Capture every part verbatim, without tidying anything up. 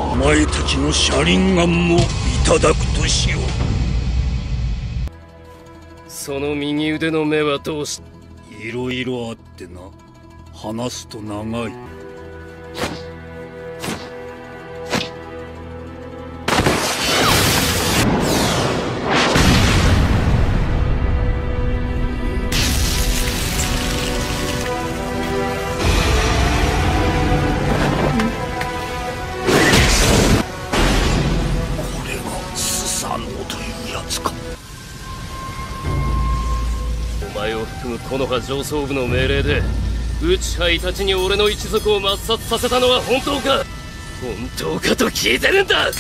お前たちの車輪眼もいただくとしよう。 その右腕の目はどうし。 いろいろあってな。話すと長い。 お前を含む木の葉上層部の命令で内灰たちに俺の一族を抹殺させたのは本当か？本当かと聞いてるんだ。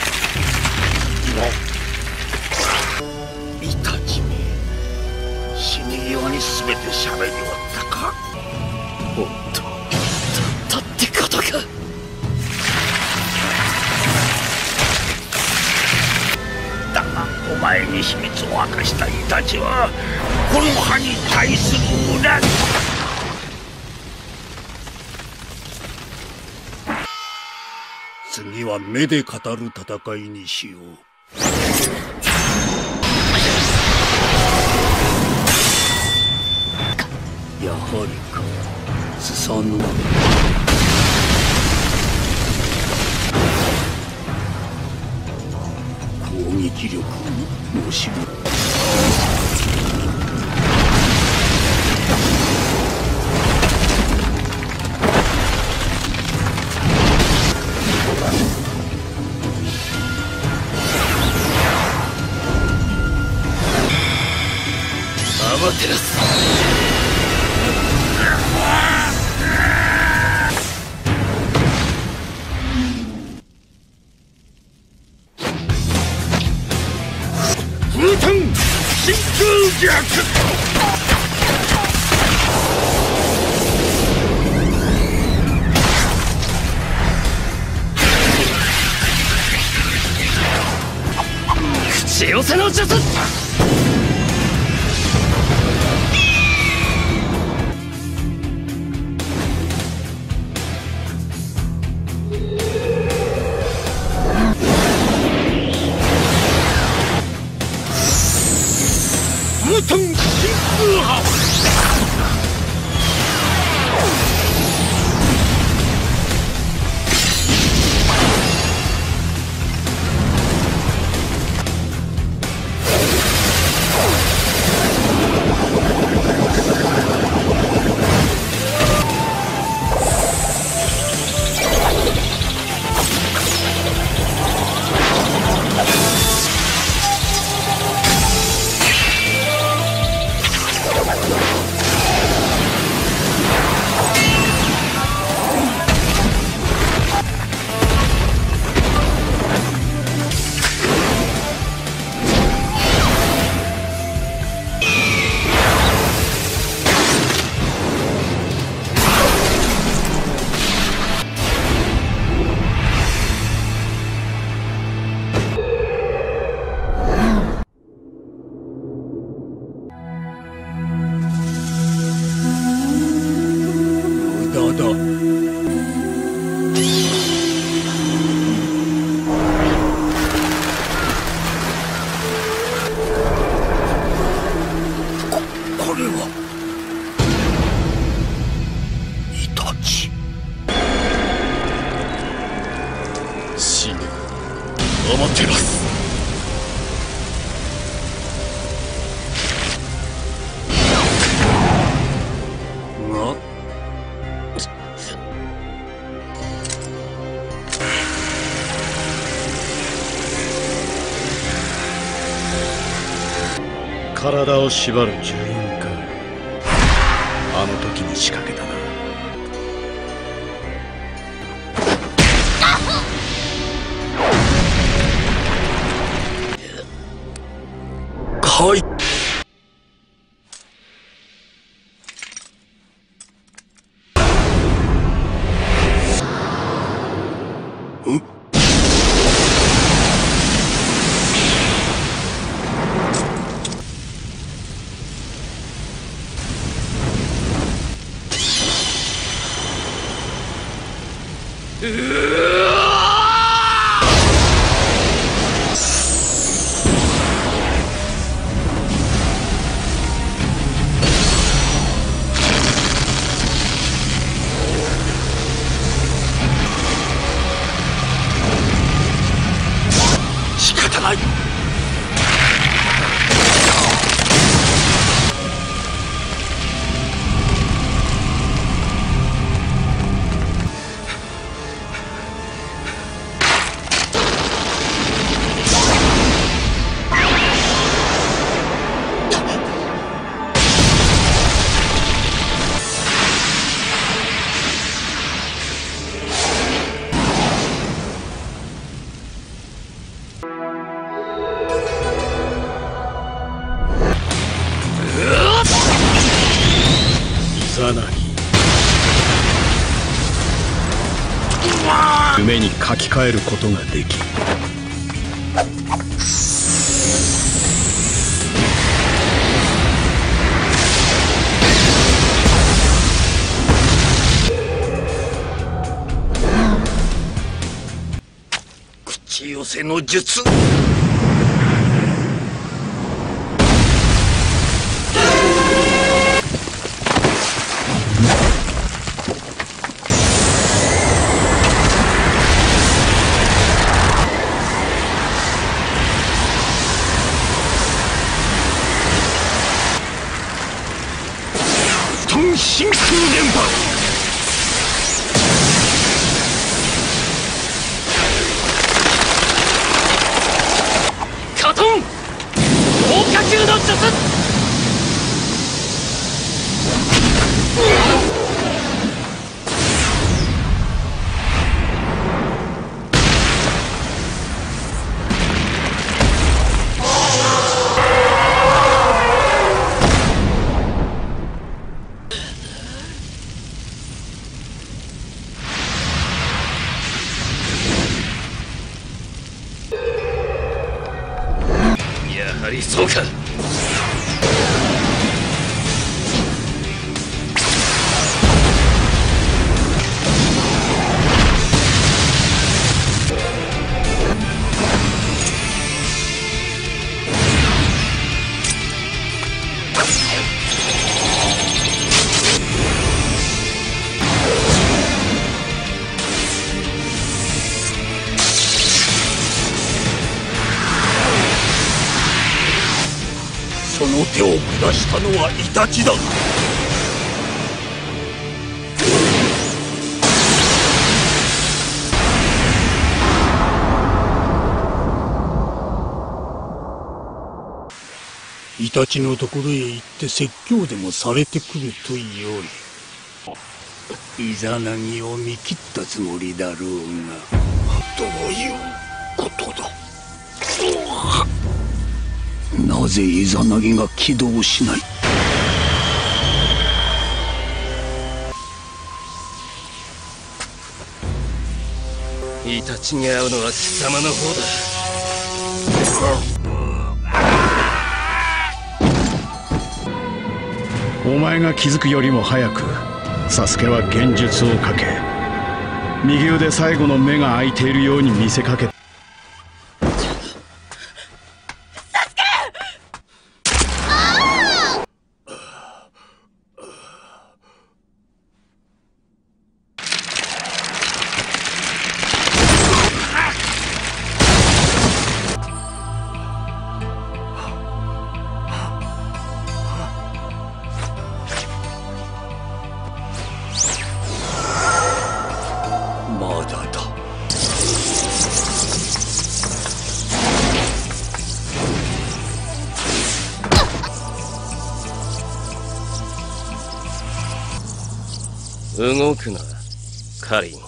イタチめ、死に際に全て喋り終わったか？ 本当だったってことか？ だがお前に秘密を明かしたイタチはこの葉に対する恨み。次は目で語る戦いにしよう。やはりか、スサノオ。攻撃力を申し分。 アマテラス。風天真空逆。口寄せの術。無天真空波。アマテラス。が体を縛る呪印か。あの時に仕掛けたな。 はい。ん？ うわー！ 夢に書き換えることができ、 口寄せの術。真空連覇。カトン豪華級の術。やはりそうか。その手を下したのはイタチだ。イタチのところへ行って説教でもされてくるとよい。イザナギを見切ったつもりだろうが、どういうことだ。なぜイザナギが起動しない。 イタチに会うのは貴様の方だ。 お前が気づくよりも早くサスケは幻術をかけ、右腕最後の目が開いているように見せかけ、 まだだ。 動くな、カリン。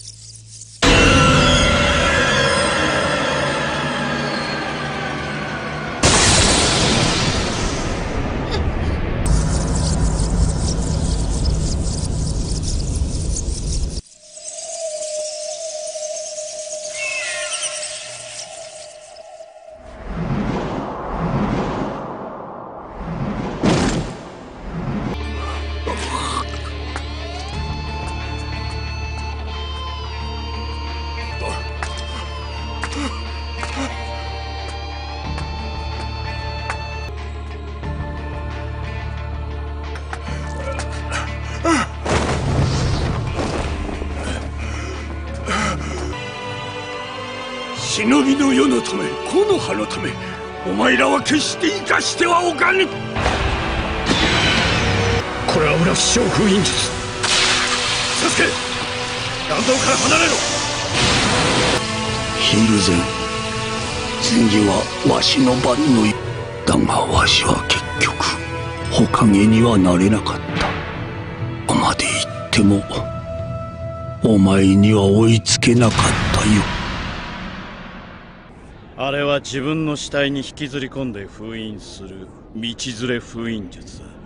忍びの世のため、木の葉のため、お前らは決して生かしてはおかぬ。 これは裏不祥封印術。 サスケ、弾道から離れろ。ヒルゼン、次はわしの番のよ。だがわしは結局火影にはなれなかった。ここまで行ってもお前には追いつけなかったよ。 あれは自分の死体に引きずり込んで封印する道連れ封印術だ。